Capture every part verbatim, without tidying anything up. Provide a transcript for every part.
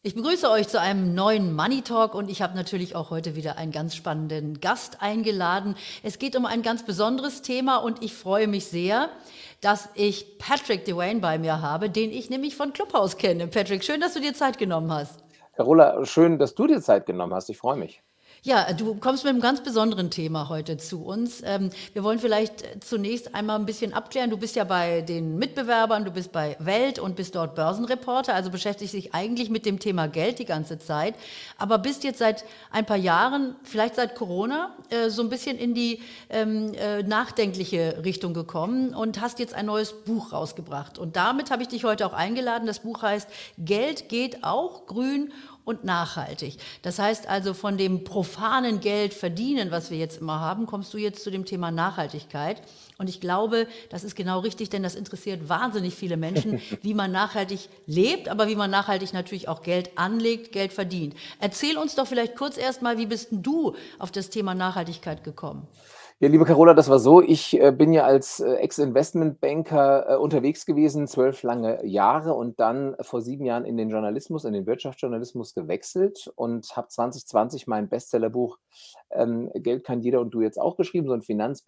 Ich begrüße euch zu einem neuen Money Talk und ich habe natürlich auch heute wieder einen ganz spannenden Gast eingeladen. Es geht um ein ganz besonderes Thema und ich freue mich sehr, dass ich Patrick Dewayne bei mir habe, den ich nämlich von Clubhouse kenne. Patrick, schön, dass du dir Zeit genommen hast. Carola, schön, dass du dir Zeit genommen hast. Ich freue mich. Ja, du kommst mit einem ganz besonderen Thema heute zu uns. Ähm, wir wollen vielleicht zunächst einmal ein bisschen abklären. Du bist ja bei den Mitbewerbern, du bist bei Welt und bist dort Börsenreporter, also beschäftigst dich eigentlich mit dem Thema Geld die ganze Zeit, aber bist jetzt seit ein paar Jahren, vielleicht seit Corona, äh, so ein bisschen in die ähm, äh, nachdenkliche Richtung gekommen und hast jetzt ein neues Buch rausgebracht. Und damit habe ich dich heute auch eingeladen. Das Buch heißt Geld geht auch grün und nachhaltig. Das heißt also, von dem profanen Geld verdienen, was wir jetzt immer haben, kommst du jetzt zu dem Thema Nachhaltigkeit. Und ich glaube, das ist genau richtig, denn das interessiert wahnsinnig viele Menschen, wie man nachhaltig lebt, aber wie man nachhaltig natürlich auch Geld anlegt, Geld verdient. Erzähl uns doch vielleicht kurz erstmal, wie bist denn du auf das Thema Nachhaltigkeit gekommen? Ja, liebe Carola, das war so. Ich äh, bin ja als äh, Ex-Investmentbanker äh, unterwegs gewesen, zwölf lange Jahre und dann vor sieben Jahren in den Journalismus, in den Wirtschaftsjournalismus gewechselt und habe zwanzig zwanzig mein Bestsellerbuch ähm, Geld kann jeder und du jetzt auch geschrieben, so ein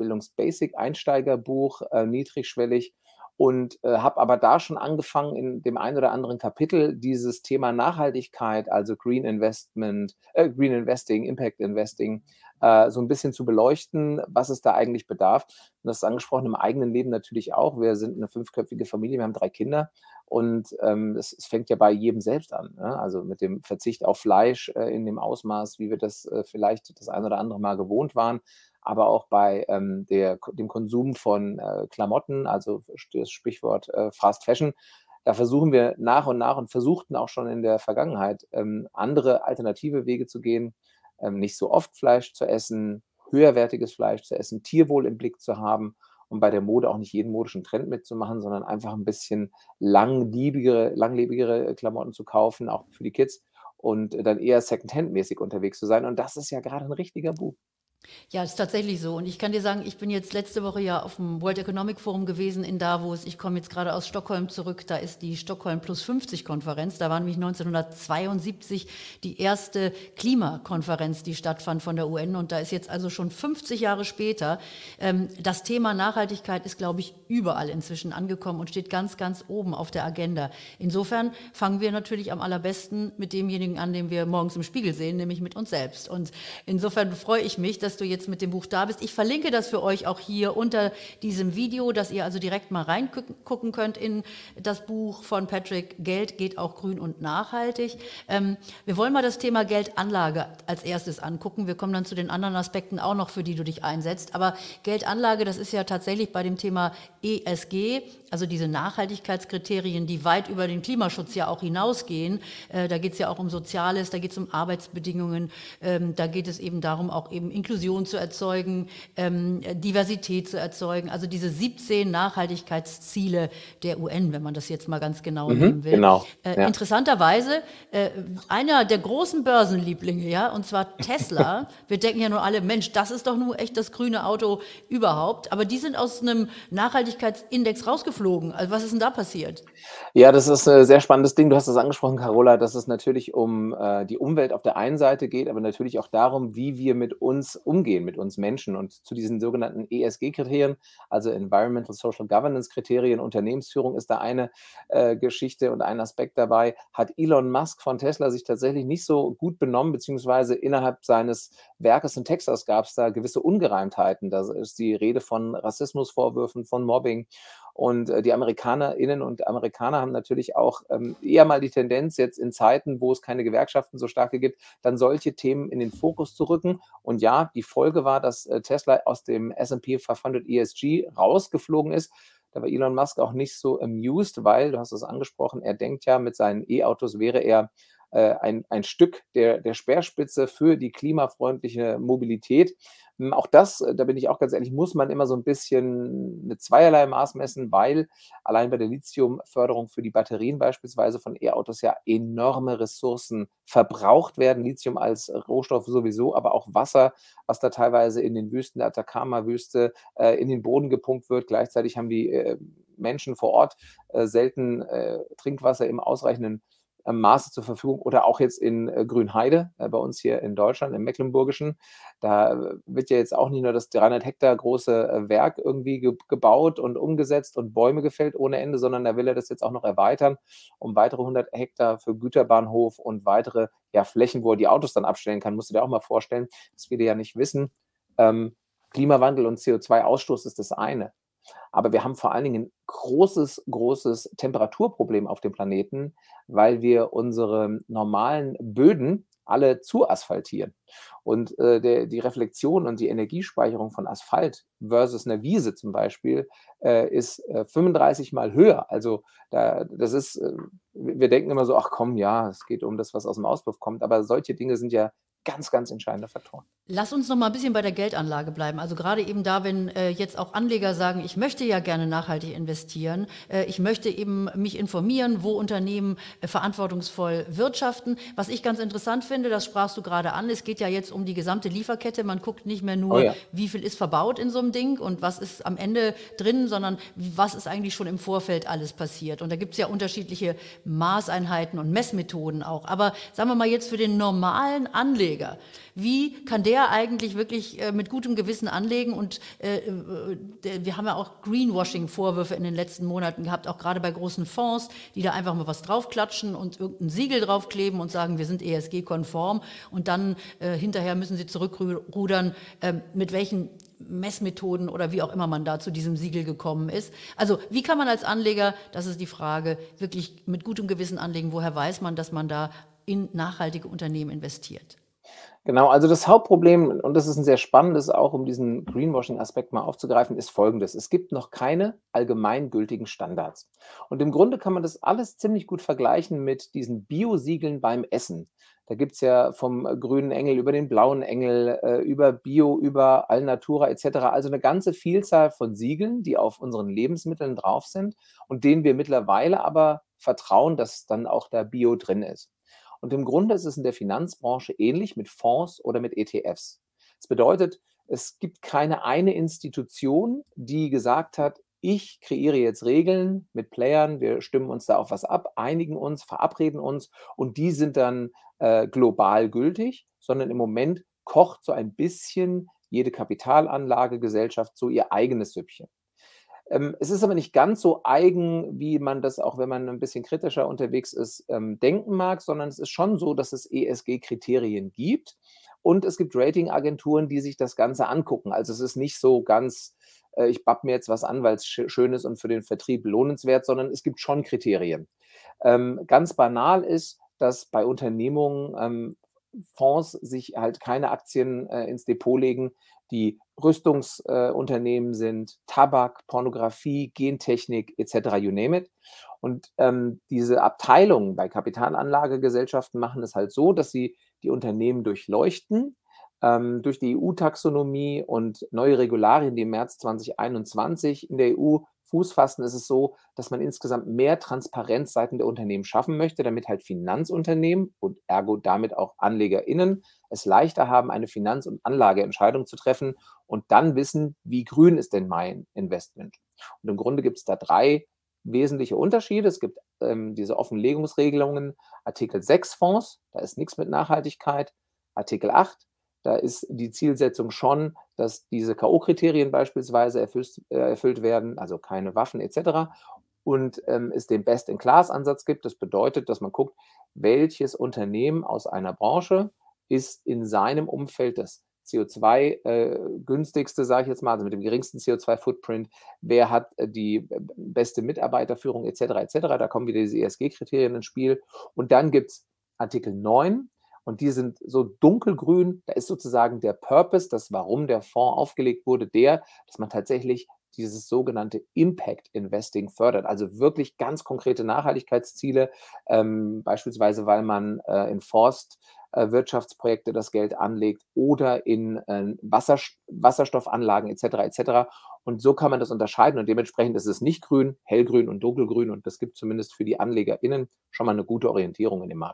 Finanzbildungs-Basic-Einsteigerbuch, äh, niedrigschwellig. Und äh, habe aber da schon angefangen, in dem einen oder anderen Kapitel dieses Thema Nachhaltigkeit, also Green Investment, äh, Green Investing, Impact Investing, äh, so ein bisschen zu beleuchten, was es da eigentlich bedarf. Und das ist angesprochen im eigenen Leben natürlich auch. Wir sind eine fünfköpfige Familie, wir haben drei Kinder und ähm, es, es fängt ja bei jedem selbst an. Ne? Also mit dem Verzicht auf Fleisch äh, in dem Ausmaß, wie wir das äh, vielleicht das ein oder andere Mal gewohnt waren, aber auch bei ähm, der, dem Konsum von äh, Klamotten, also das Sprichwort äh, Fast Fashion. Da versuchen wir nach und nach und versuchten auch schon in der Vergangenheit ähm, andere alternative Wege zu gehen, ähm, nicht so oft Fleisch zu essen, höherwertiges Fleisch zu essen, Tierwohl im Blick zu haben und bei der Mode auch nicht jeden modischen Trend mitzumachen, sondern einfach ein bisschen langlebigere, langlebigere Klamotten zu kaufen, auch für die Kids und dann eher Secondhand-mäßig unterwegs zu sein. Und das ist ja gerade ein richtiger Boom. Ja, ist tatsächlich so. Und ich kann dir sagen, ich bin jetzt letzte Woche ja auf dem World Economic Forum gewesen in Davos. Ich komme jetzt gerade aus Stockholm zurück. Da ist die Stockholm Plus fünfzig Konferenz. Da war nämlich neunzehnhundertzweiundsiebzig die erste Klimakonferenz, die stattfand von der U N. Und da ist jetzt also schon fünfzig Jahre später. Ähm, das Thema Nachhaltigkeit ist, glaube ich, überall inzwischen angekommen und steht ganz, ganz oben auf der Agenda. Insofern fangen wir natürlich am allerbesten mit demjenigen an, den wir morgens im Spiegel sehen, nämlich mit uns selbst. Und insofern freue ich mich, dass du jetzt mit dem Buch da bist. Ich verlinke das für euch auch hier unter diesem Video, dass ihr also direkt mal reingucken könnt in das Buch von Patrick. Geld geht auch grün und nachhaltig. Ähm, wir wollen mal das Thema Geldanlage als erstes angucken. Wir kommen dann zu den anderen Aspekten auch noch, für die du dich einsetzt. Aber Geldanlage, das ist ja tatsächlich bei dem Thema E S G, also diese Nachhaltigkeitskriterien, die weit über den Klimaschutz ja auch hinausgehen. Äh, da geht es ja auch um Soziales, da geht es um Arbeitsbedingungen, ähm, da geht es eben darum, auch eben Inklusion zu erzeugen, ähm, Diversität zu erzeugen. Also diese siebzehn Nachhaltigkeitsziele der U N, wenn man das jetzt mal ganz genau Mhm, nehmen will. genau, Äh, ja. interessanterweise, äh, einer der großen Börsenlieblinge, ja, und zwar Tesla. Wir denken ja nur alle, Mensch, das ist doch nur echt das grüne Auto überhaupt. Aber die sind aus einem Nachhaltigkeitsindex rausgeflogen. Also was ist denn da passiert? Ja, das ist ein sehr spannendes Ding. Du hast das angesprochen, Carola, dass es natürlich um äh, die Umwelt auf der einen Seite geht, aber natürlich auch darum, wie wir mit uns umgehen, mit uns Menschen. Und zu diesen sogenannten E S G-Kriterien, also Environmental Social Governance-Kriterien, Unternehmensführung ist da eine äh, Geschichte und ein Aspekt dabei, hat Elon Musk von Tesla sich tatsächlich nicht so gut benommen, beziehungsweise innerhalb seines Werkes in Texas gab es da gewisse Ungereimtheiten. Da ist die Rede von Rassismusvorwürfen, von Mobbing. Und äh, die Amerikanerinnen und Amerikaner haben natürlich auch ähm, eher mal die Tendenz, jetzt in Zeiten, wo es keine Gewerkschaften so starke gibt, dann solche Themen in den Fokus zu rücken. Und ja, die Folge war, dass äh, Tesla aus dem S und P fünfhundert E S G rausgeflogen ist. Da war Elon Musk auch nicht so amused, weil, du hast es angesprochen, er denkt ja, mit seinen E-Autos wäre er äh, ein, ein Stück der, der Speerspitze für die klimafreundliche Mobilität. Hm, Auch das, äh, da bin ich auch ganz ehrlich, muss man immer so ein bisschen mit zweierlei Maß messen, weil allein bei der Lithiumförderung für die Batterien beispielsweise von E-Autos ja enorme Ressourcen verbraucht werden. Lithium als Rohstoff sowieso, aber auch Wasser, was da teilweise in den Wüsten der Atacama-Wüste äh, in den Boden gepumpt wird. Gleichzeitig haben die äh, Menschen vor Ort äh, selten äh, Trinkwasser im ausreichenden äh, Maße zur Verfügung oder auch jetzt in äh, Grünheide, äh, bei uns hier in Deutschland, im Mecklenburgischen. Da äh, wird ja jetzt auch nicht nur das dreihundert Hektar große äh, Werk irgendwie ge gebaut und umgesetzt und Bäume gefällt ohne Ende, sondern da will er das jetzt auch noch erweitern um weitere hundert Hektar für Güterbahnhof und weitere ja, Flächen, wo er die Autos dann abstellen kann. Musst du dir auch mal vorstellen, dass viele ja nicht wissen, ähm, Klimawandel und C O zwei Ausstoß ist das eine. Aber wir haben vor allen Dingen ein großes, großes Temperaturproblem auf dem Planeten, weil wir unsere normalen Böden alle zuasphaltieren. Und äh, der, die Reflexion und die Energiespeicherung von Asphalt versus einer Wiese zum Beispiel äh, ist äh, fünfunddreißig Mal höher. Also da, das ist, äh, wir denken immer so, ach komm, ja, es geht um das, was aus dem Auspuff kommt. Aber solche Dinge sind ja ganz, ganz entscheidende Faktoren. Lass uns noch mal ein bisschen bei der Geldanlage bleiben. Also gerade eben da, wenn äh, jetzt auch Anleger sagen, ich möchte ja gerne nachhaltig investieren, äh, ich möchte eben mich informieren, wo Unternehmen äh, verantwortungsvoll wirtschaften. Was ich ganz interessant finde, das sprachst du gerade an, es geht ja jetzt um die gesamte Lieferkette. Man guckt nicht mehr nur, Oh ja. wie viel ist verbaut in so einem Ding und was ist am Ende drin, sondern was ist eigentlich schon im Vorfeld alles passiert. Und da gibt es ja unterschiedliche Maßeinheiten und Messmethoden auch. Aber sagen wir mal jetzt für den normalen Anleger, wie kann der eigentlich wirklich äh, mit gutem Gewissen anlegen? Und äh, äh, wir haben ja auch Greenwashing-Vorwürfe in den letzten Monaten gehabt, auch gerade bei großen Fonds, die da einfach mal was draufklatschen und irgendein Siegel draufkleben und sagen, wir sind E S G-konform. Und dann äh, hinterher müssen sie zurückrudern, äh, mit welchen Messmethoden oder wie auch immer man da zu diesem Siegel gekommen ist. Also wie kann man als Anleger, das ist die Frage, wirklich mit gutem Gewissen anlegen? Woher weiß man, dass man da in nachhaltige Unternehmen investiert? Genau, also das Hauptproblem, und das ist ein sehr spannendes, auch um diesen Greenwashing-Aspekt mal aufzugreifen, ist folgendes: Es gibt noch keine allgemeingültigen Standards. Und im Grunde kann man das alles ziemlich gut vergleichen mit diesen Bio-Siegeln beim Essen. Da gibt es ja vom äh, grünen Engel über den blauen Engel, äh, über Bio, über Alnatura et cetera. Also eine ganze Vielzahl von Siegeln, die auf unseren Lebensmitteln drauf sind und denen wir mittlerweile aber vertrauen, dass dann auch da Bio drin ist. Und im Grunde ist es in der Finanzbranche ähnlich mit Fonds oder mit E T Fs. Das bedeutet, es gibt keine eine Institution, die gesagt hat, ich kreiere jetzt Regeln mit Playern, wir stimmen uns da auf was ab, einigen uns, verabreden uns und die sind dann äh, global gültig, sondern im Moment kocht so ein bisschen jede Kapitalanlagegesellschaft so ihr eigenes Süppchen. Ähm, es ist aber nicht ganz so eigen, wie man das auch, wenn man ein bisschen kritischer unterwegs ist, ähm, denken mag, sondern es ist schon so, dass es E S G-Kriterien gibt und es gibt Ratingagenturen, die sich das Ganze angucken. Also es ist nicht so ganz, äh, ich bapp mir jetzt was an, weil es sch schön ist und für den Vertrieb lohnenswert, sondern es gibt schon Kriterien. Ähm, ganz banal ist, dass bei Unternehmungen ähm, Fonds sich halt keine Aktien äh, ins Depot legen, die Rüstungsunternehmen äh, Unternehmen sind, Tabak, Pornografie, Gentechnik et cetera, you name it. Und ähm, diese Abteilungen bei Kapitalanlagegesellschaften machen es halt so, dass sie die Unternehmen durchleuchten. Ähm, durch die E U-Taxonomie und neue Regularien, die im März zweitausendeinundzwanzig in der E U Fuß fassen, ist es so, dass man insgesamt mehr Transparenz seitens der Unternehmen schaffen möchte, damit halt Finanzunternehmen und ergo damit auch AnlegerInnen es leichter haben, eine Finanz- und Anlageentscheidung zu treffen und dann wissen, wie grün ist denn mein Investment. Und im Grunde gibt es da drei wesentliche Unterschiede. Es gibt ähm, diese Offenlegungsregelungen, Artikel sechs Fonds, da ist nichts mit Nachhaltigkeit, Artikel acht, da ist die Zielsetzung schon, dass diese K O-Kriterien beispielsweise erfüllt, äh, erfüllt werden, also keine Waffen et cetera. Und ähm, es den Best-in-Class-Ansatz gibt. Das bedeutet, dass man guckt, welches Unternehmen aus einer Branche ist in seinem Umfeld das C O zwei äh, günstigste, sage ich jetzt mal, also mit dem geringsten C O zwei Footprint, wer hat äh, die äh, beste Mitarbeiterführung et cetera et cetera. Da kommen wieder diese E S G-Kriterien ins Spiel. Und dann gibt es Artikel neun, und die sind so dunkelgrün. Da ist sozusagen der Purpose, das Warum der Fonds aufgelegt wurde, der, dass man tatsächlich dieses sogenannte Impact Investing fördert, also wirklich ganz konkrete Nachhaltigkeitsziele, ähm, beispielsweise weil man äh, in Forstwirtschaftsprojekte äh, das Geld anlegt oder in äh, Wasser, Wasserstoffanlagen et cetera et cetera. Und so kann man das unterscheiden und dementsprechend ist es nicht grün, hellgrün und dunkelgrün und das gibt zumindest für die AnlegerInnen schon mal eine gute Orientierung in dem Markt.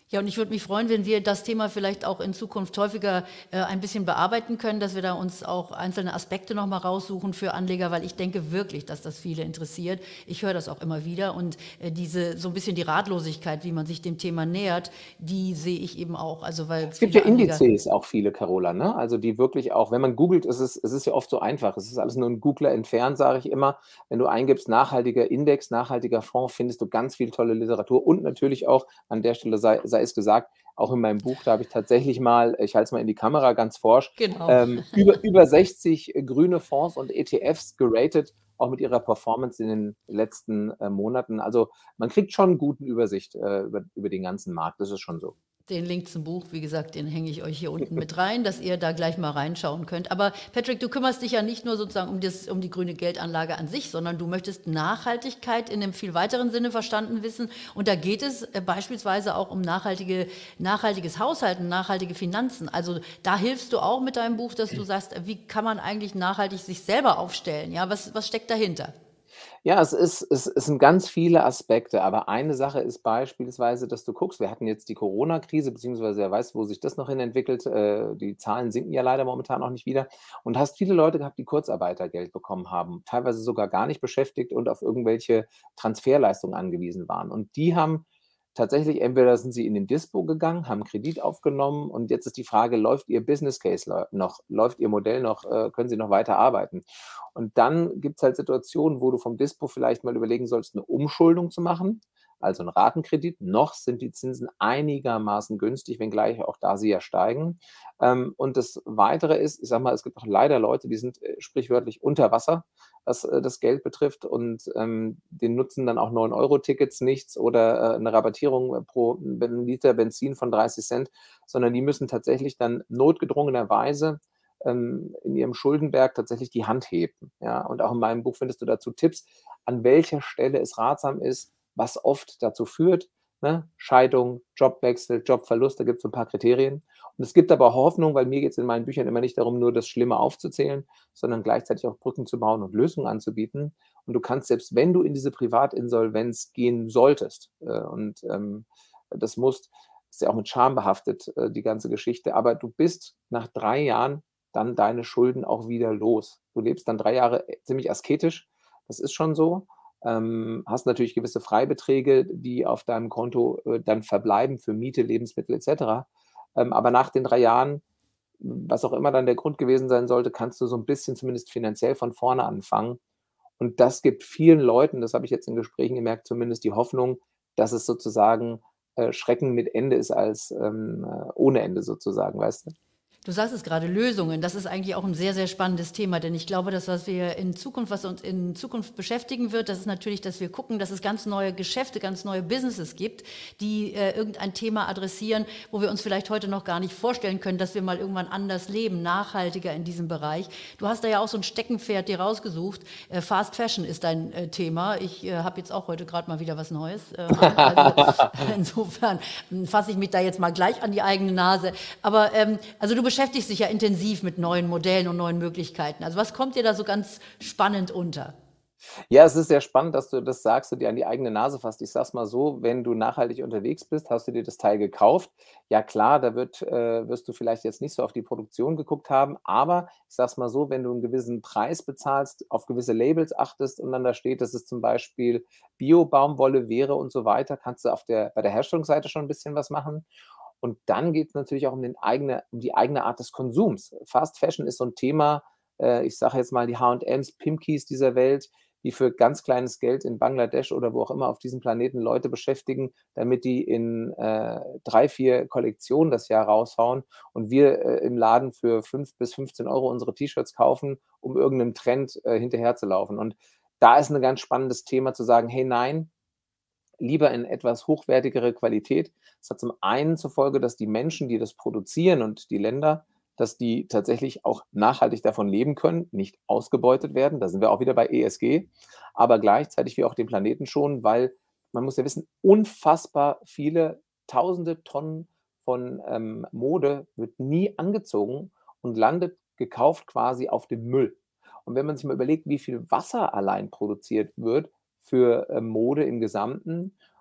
Ja, und ich würde mich freuen, wenn wir das Thema vielleicht auch in Zukunft häufiger äh, ein bisschen bearbeiten können, dass wir da uns auch einzelne Aspekte nochmal raussuchen für Anleger, weil ich denke wirklich, dass das viele interessiert. Ich höre das auch immer wieder und äh, diese so ein bisschen die Ratlosigkeit, wie man sich dem Thema nähert, die sehe ich eben auch. Also weil Es gibt ja viele Anleger. Indizes auch viele, Carola, ne? Also die wirklich auch, wenn man googelt, ist es, es ist ja oft so einfach. Es ist alles nur ein Googler entfernt, sage ich immer. Wenn du eingibst, nachhaltiger Index, nachhaltiger Fonds, findest du ganz viel tolle Literatur und natürlich auch, an der Stelle sei, sei es gesagt, auch in meinem Buch, da habe ich tatsächlich mal, ich halte es mal in die Kamera ganz forsch, Genau. ähm, über, über sechzig grüne Fonds und E T Fs geratet, auch mit ihrer Performance in den letzten äh, Monaten. Also man kriegt schon eine gute Übersicht äh, über, über den ganzen Markt, das ist schon so. Den Link zum Buch, wie gesagt, den hänge ich euch hier unten mit rein, dass ihr da gleich mal reinschauen könnt. Aber Patrick, du kümmerst dich ja nicht nur sozusagen um, das, um die grüne Geldanlage an sich, sondern du möchtest Nachhaltigkeit in einem viel weiteren Sinne verstanden wissen. Und da geht es äh, beispielsweise auch um nachhaltige, nachhaltiges Haushalten, nachhaltige Finanzen. Also da hilfst du auch mit deinem Buch, dass du sagst, wie kann man eigentlich nachhaltig sich selber aufstellen? Ja, was, was steckt dahinter? Ja, es ist es es sind ganz viele Aspekte, aber eine Sache ist beispielsweise, dass du guckst, wir hatten jetzt die Corona-Krise, beziehungsweise wer weiß, wo sich das noch hin entwickelt. Äh, die Zahlen sinken ja leider momentan auch nicht wieder. Und hast viele Leute gehabt, die Kurzarbeitergeld bekommen haben, teilweise sogar gar nicht beschäftigt und auf irgendwelche Transferleistungen angewiesen waren. Und die haben tatsächlich, entweder sind sie in den Dispo gegangen, haben Kredit aufgenommen und jetzt ist die Frage, läuft ihr Business Case noch, läuft ihr Modell noch, äh, können sie noch weiter arbeiten? Und dann gibt es halt Situationen, wo du vom Dispo vielleicht mal überlegen sollst, eine Umschuldung zu machen, also einen Ratenkredit. Noch sind die Zinsen einigermaßen günstig, wenngleich auch da sie ja steigen. Ähm, und das Weitere ist, ich sage mal, es gibt auch leider Leute, die sind äh, sprichwörtlich unter Wasser, was äh, das Geld betrifft und ähm, den nutzen dann auch neun-Euro-Tickets nichts oder äh, eine Rabattierung pro Liter Benzin von dreißig Cent, sondern die müssen tatsächlich dann notgedrungenerweise ähm, in ihrem Schuldenberg tatsächlich die Hand heben. Ja? Und auch in meinem Buch findest du dazu Tipps, an welcher Stelle es ratsam ist, was oft dazu führt, ne? Scheidung, Jobwechsel, Jobverlust, da gibt es so ein paar Kriterien. Und es gibt aber Hoffnung, weil mir geht es in meinen Büchern immer nicht darum, nur das Schlimme aufzuzählen, sondern gleichzeitig auch Brücken zu bauen und Lösungen anzubieten. Und du kannst, selbst wenn du in diese Privatinsolvenz gehen solltest, äh, und ähm, das musst, ist ja auch mit Scham behaftet, äh, die ganze Geschichte, aber du bist nach drei Jahren dann deine Schulden auch wieder los. Du lebst dann drei Jahre äh, ziemlich asketisch, das ist schon so. Ähm, hast natürlich gewisse Freibeträge, die auf deinem Konto äh, dann verbleiben für Miete, Lebensmittel et cetera. Ähm, aber nach den drei Jahren, was auch immer dann der Grund gewesen sein sollte, kannst du so ein bisschen zumindest finanziell von vorne anfangen. Und das gibt vielen Leuten, das habe ich jetzt in Gesprächen gemerkt, zumindest die Hoffnung, dass es sozusagen äh, Schrecken mit Ende ist als ähm, äh, ohne Ende sozusagen, weißt du? Du sagst es gerade, Lösungen. Das ist eigentlich auch ein sehr, sehr spannendes Thema, denn ich glaube, das, was wir in Zukunft, was uns in Zukunft beschäftigen wird, das ist natürlich, dass wir gucken, dass es ganz neue Geschäfte, ganz neue Businesses gibt, die äh, irgendein Thema adressieren, wo wir uns vielleicht heute noch gar nicht vorstellen können, dass wir mal irgendwann anders leben, nachhaltiger in diesem Bereich. Du hast da ja auch so ein Steckenpferd dir rausgesucht. Äh, Fast Fashion ist dein äh, Thema. Ich äh, habe jetzt auch heute gerade mal wieder was Neues. Äh, an. Also insofern fasse ich mich da jetzt mal gleich an die eigene Nase. Aber ähm, also du beschäftigst dich ja intensiv mit neuen Modellen und neuen Möglichkeiten. Also was kommt dir da so ganz spannend unter? Ja, es ist sehr spannend, dass du das sagst und dir an die eigene Nase fasst. Ich sage es mal so, wenn du nachhaltig unterwegs bist, hast du dir das Teil gekauft. Ja klar, da wird, äh, wirst du vielleicht jetzt nicht so auf die Produktion geguckt haben, aber ich sage es mal so, wenn du einen gewissen Preis bezahlst, auf gewisse Labels achtest und dann da steht, dass es zum Beispiel Bio-Baumwolle wäre und so weiter, kannst du auf der, bei der Herstellungsseite schon ein bisschen was machen. Und dann geht es natürlich auch um, den eigene, um die eigene Art des Konsums. Fast Fashion ist so ein Thema, äh, ich sage jetzt mal die H und Ms, Pimkis dieser Welt, die für ganz kleines Geld in Bangladesch oder wo auch immer auf diesem Planeten Leute beschäftigen, damit die in äh, drei, vier Kollektionen das Jahr raushauen und wir äh, im Laden für fünf bis fünfzehn Euro unsere T-Shirts kaufen, um irgendeinem Trend äh, hinterherzulaufen. Und da ist ein ganz spannendes Thema zu sagen, hey nein, lieber in etwas hochwertigere Qualität. Das hat zum einen zur Folge, dass die Menschen, die das produzieren und die Länder, dass die tatsächlich auch nachhaltig davon leben können, nicht ausgebeutet werden. Da sind wir auch wieder bei E S G, aber gleichzeitig wir auch den Planeten schonen, weil man muss ja wissen, unfassbar viele tausende Tonnen von ähm, Mode wird nie angezogen und landet gekauft quasi auf dem Müll. Und wenn man sich mal überlegt, wie viel Wasser allein produziert wird für äh, Mode im Gesamten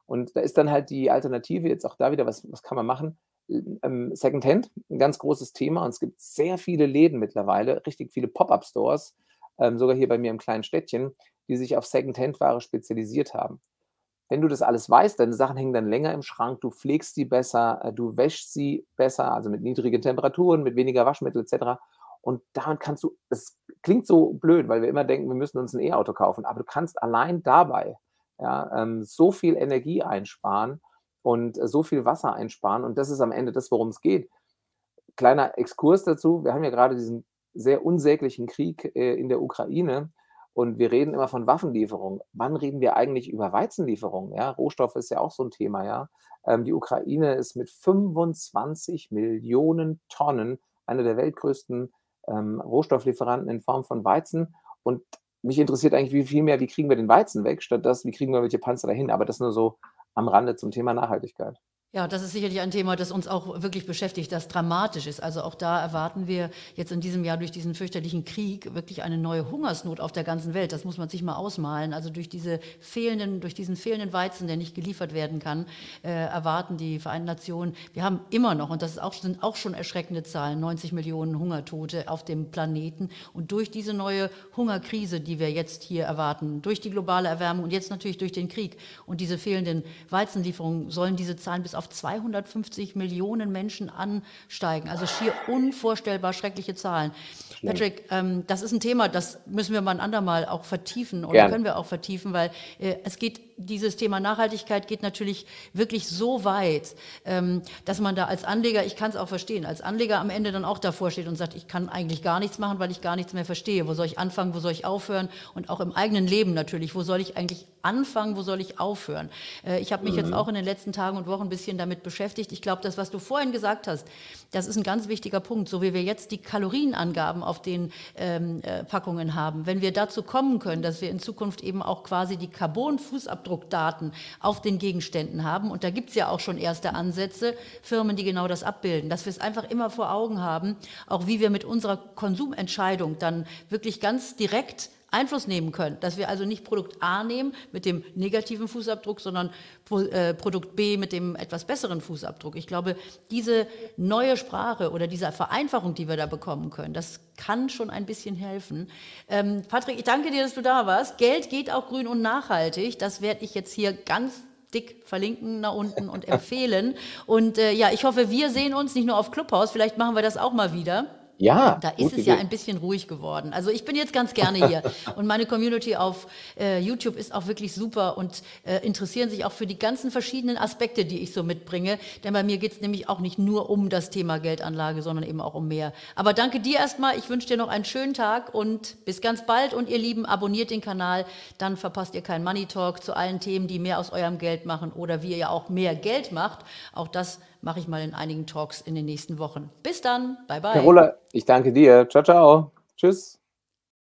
Und da ist dann halt die Alternative jetzt auch da wieder, was was kann man machen? Ähm, Secondhand, 'n ganz großes Thema und es gibt sehr viele Läden mittlerweile, richtig viele Pop-up-Stores, ähm, sogar hier bei mir im kleinen Städtchen, die sich auf Secondhand-Ware spezialisiert haben. Wenn du das alles weißt, deine Sachen hängen dann länger im Schrank, du pflegst sie besser, äh, du wäschst sie besser, also mit niedrigen Temperaturen, mit weniger Waschmittel et cetera. Und daran kannst du es klingt so blöd, weil wir immer denken, wir müssen uns 'n E-Auto kaufen, aber du kannst allein dabei, ja, ähm, so viel Energie einsparen und so viel Wasser einsparen und das ist am Ende das, worum's geht. Kleiner Exkurs dazu, wir haben ja grade diesen sehr unsäglichen Krieg, äh, in der Ukraine und wir reden immer von Waffenlieferungen. Wann reden wir eigentlich über Weizenlieferungen, ja? Rohstoffe ist ja auch so 'n Thema, ja? Ähm, die Ukraine ist mit fünfundzwanzig Millionen Tonnen einer der weltgrößten, ähm, Rohstofflieferanten in Form von Weizen und mich interessiert eigentlich wie viel mehr, wie kriegen wir den Weizen weg, statt das, wie kriegen wir welche Panzer dahin? Aber das nur so am Rande zum Thema Nachhaltigkeit. Ja, das ist sicherlich ein Thema, das uns auch wirklich beschäftigt, das dramatisch ist. Also, auch da erwarten wir jetzt in diesem Jahr durch diesen fürchterlichen Krieg wirklich eine neue Hungersnot auf der ganzen Welt. Das muss man sich mal ausmalen. Also, durch diese fehlenden durch diesen fehlenden Weizen, der nicht geliefert werden kann, äh, erwarten die Vereinten Nationen wir haben immer noch, und das ist auch sind auch schon erschreckende Zahlen, neunzig Millionen Hungertote auf dem Planeten. Und durch diese neue Hungerkrise, die wir jetzt hier erwarten, durch die globale Erwärmung und jetzt natürlich durch den Krieg und diese fehlenden Weizenlieferungen, sollen diese Zahlen bis auf zweihundertfünfzig Millionen Menschen ansteigen. Also schier unvorstellbar schreckliche Zahlen. Schlimm. Patrick, ähm, das ist ein Thema, das müssen wir mal ein andermal auch vertiefen oder Gerne. können wir auch vertiefen, weil äh, es geht dieses Thema Nachhaltigkeit geht natürlich wirklich so weit, ähm, dass man da als Anleger, ich kann es auch verstehen, als Anleger am Ende dann auch davor steht und sagt, ich kann eigentlich gar nichts machen, weil ich gar nichts mehr verstehe. Wo soll ich anfangen, wo soll ich aufhören? Und auch im eigenen Leben natürlich, wo soll ich eigentlich anfangen, wo soll ich aufhören? Äh, ich habe mich Mhm. jetzt auch in den letzten Tagen und Wochen ein bisschen damit beschäftigt. Ich glaube, das, was du vorhin gesagt hast, das ist ein ganz wichtiger Punkt. So wie wir jetzt die Kalorienangaben auf den ähm, äh, Packungen haben, wenn wir dazu kommen können, dass wir in Zukunft eben auch quasi die Carbon-Fußabdruckdaten auf den Gegenständen haben, und da gibt es ja auch schon erste Ansätze, Firmen, die genau das abbilden, dass wir es einfach immer vor Augen haben, auch wie wir mit unserer Konsumentscheidung dann wirklich ganz direkt Einfluss nehmen können, dass wir also nicht Produkt A nehmen mit dem negativen Fußabdruck, sondern Pro, äh, Produkt B mit dem etwas besseren Fußabdruck. Ich glaube, diese neue Sprache oder diese Vereinfachung, die wir da bekommen können, das kann schon ein bisschen helfen. Ähm, Patrick, ich danke dir, dass du da warst. Geld geht auch grün und nachhaltig. Das werde ich jetzt hier ganz dick verlinken nach unten und empfehlen. Und äh, ja, ich hoffe, wir sehen uns nicht nur auf Clubhouse, vielleicht machen wir das auch mal wieder. Ja, Da ist gute es ja Idee. ein bisschen ruhig geworden. Also ich bin jetzt ganz gerne hier und meine Community auf äh, YouTube ist auch wirklich super und äh, interessieren sich auch für die ganzen verschiedenen Aspekte, die ich so mitbringe. Denn bei mir geht es nämlich auch nicht nur um das Thema Geldanlage, sondern eben auch um mehr. Aber danke dir erstmal. Ich wünsche dir noch einen schönen Tag und bis ganz bald. Und ihr Lieben, abonniert den Kanal, dann verpasst ihr keinen Money Talk zu allen Themen, die mehr aus eurem Geld machen oder wie ihr ja auch mehr Geld macht. Auch das mache ich mal in einigen Talks in den nächsten Wochen. Bis dann, bye bye. Carola, ich danke dir. Ciao, ciao. Tschüss.